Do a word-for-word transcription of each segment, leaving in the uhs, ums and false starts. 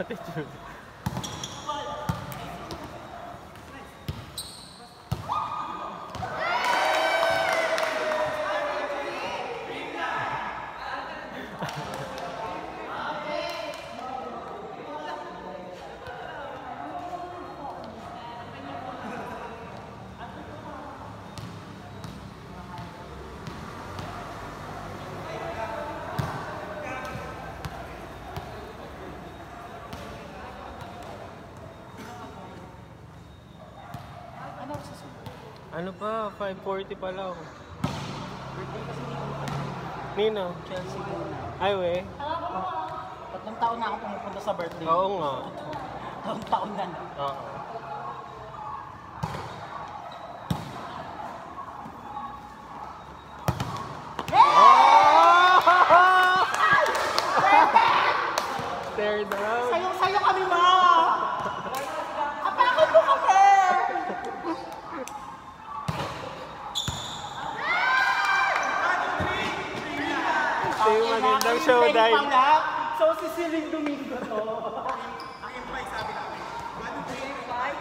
attitude. Ano pa? five forty pala ako. Birthday kasi Nino? Chelsea muna. Ay, we? Tatlong taon na ako pumupunta sa birthday. Oo nga. Tatlong taon na. Oo. Third round. Sayong-sayo kami, ma! Apakan mo kami! Ito yung magandang showdown. So, si Siling Domingo to. Ang imply sabi namin, one, three, five,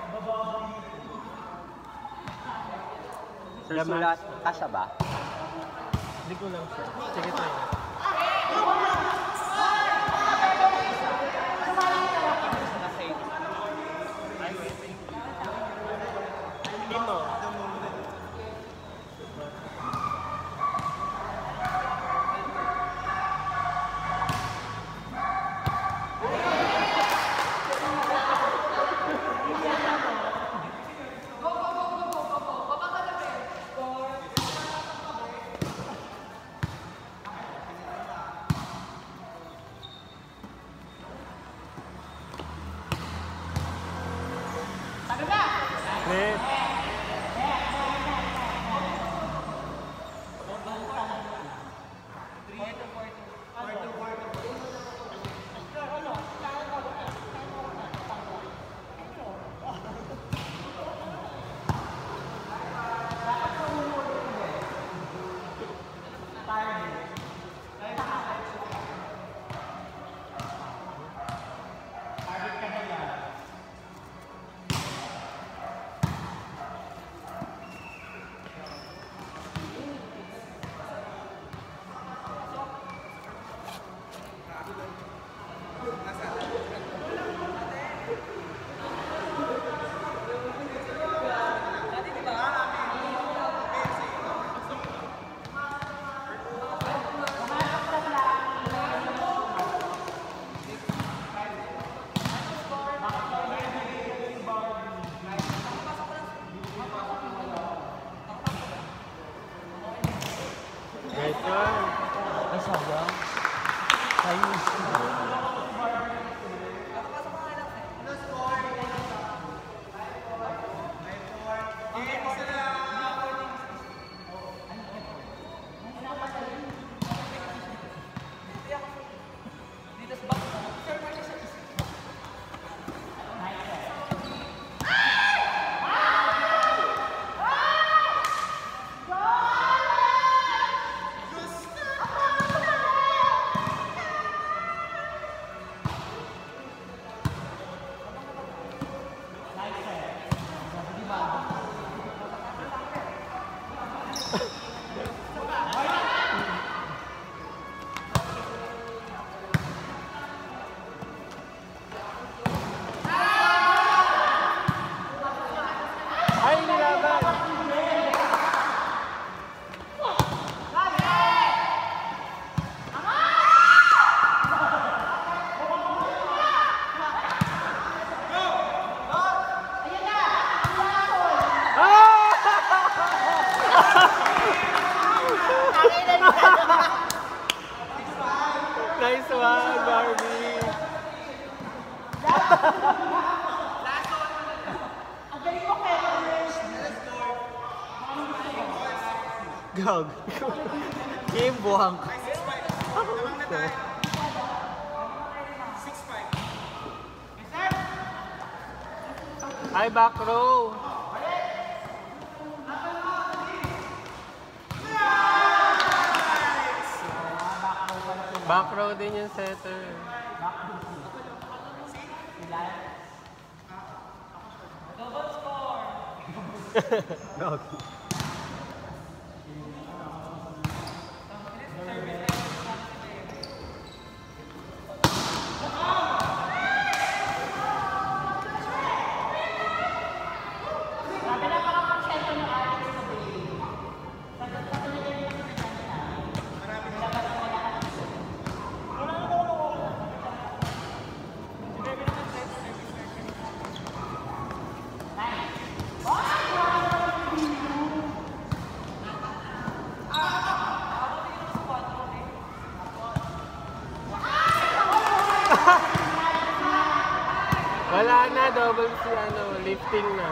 Sir, sulat, kasya ba? Hindi ko lang sure. Sige tayo. Nino. Net. Nice one. Ay, sayang. Sayang. Ay, nilaban. Nice one, Barbie. Gag. Game buhang. Ay, back row. Back row din yung setter. Dog. Wala na, double si ano, lifting na.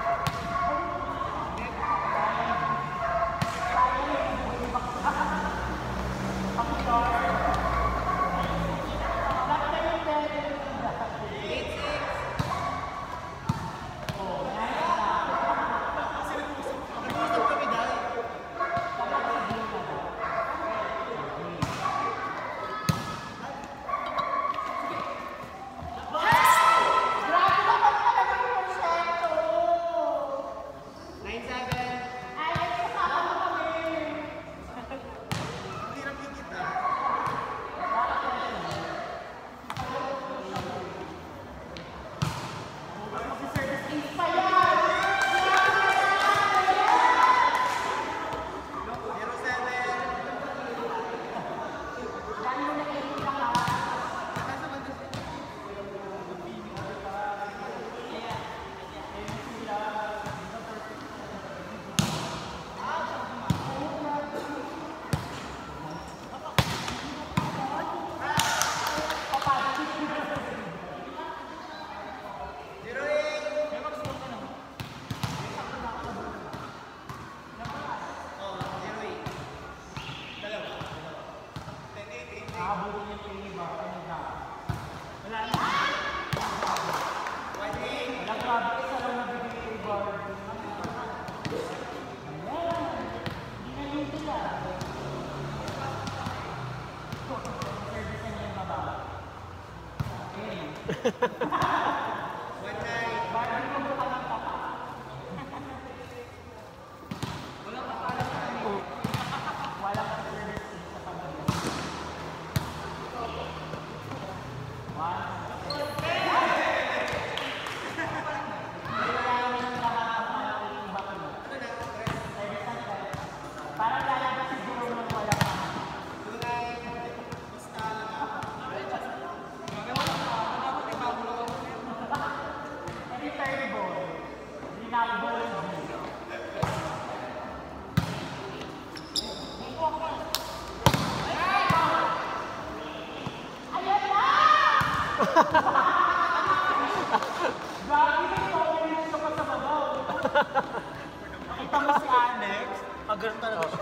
Nakita mo si Alex, agar talaga siya.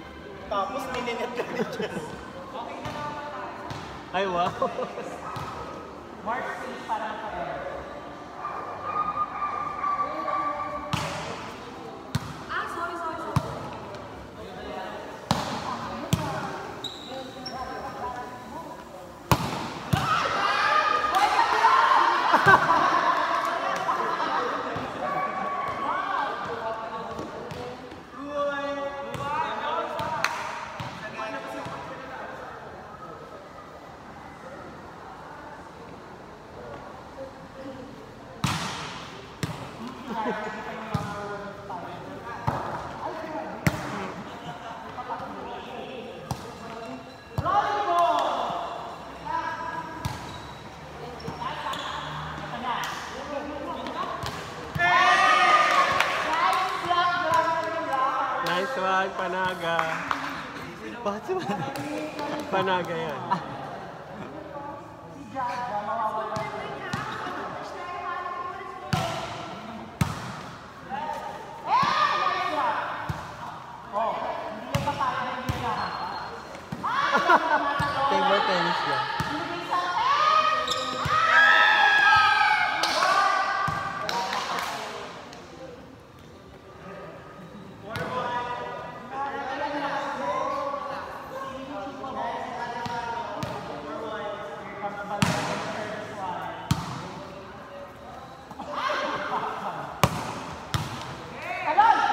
Tapos mininet ka rin siya. Ay, wow. Mark six parang pa-air. Ah, sorry, sorry, sorry. Nice one, Panaga. Bakit si Panaga yan. Table tennis yan. Talon!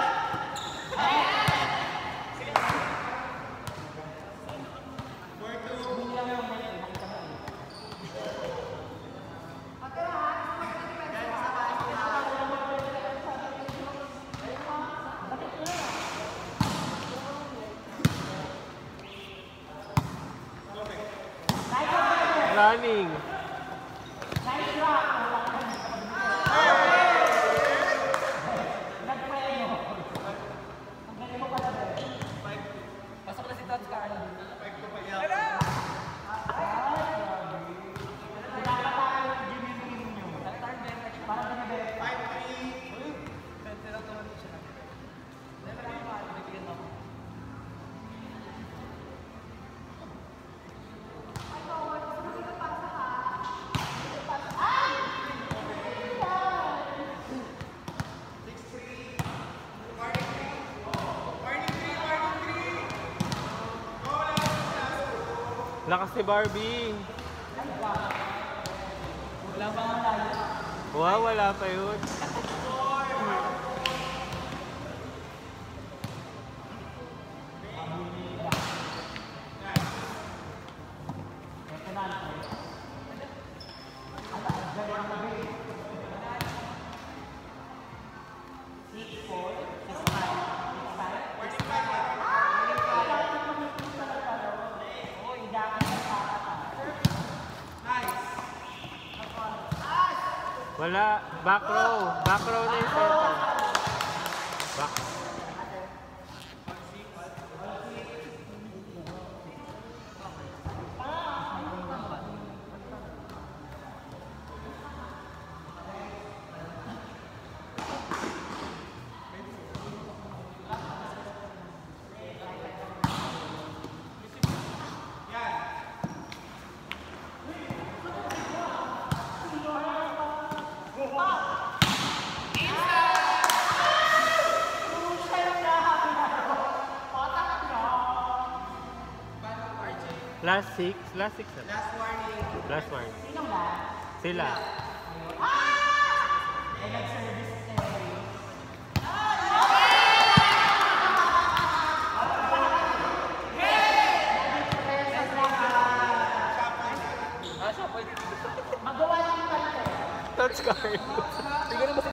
running. Pasok na si Tots Carlo. Lakas ni Barbie. Wala pa nga tayo. Wow, wala pa yun. Wala. Back row. Back row na yung center. Back. Last six. Last six. Na. Last warning. Last one. Sila. Ah, siya pwede. That's Carlos.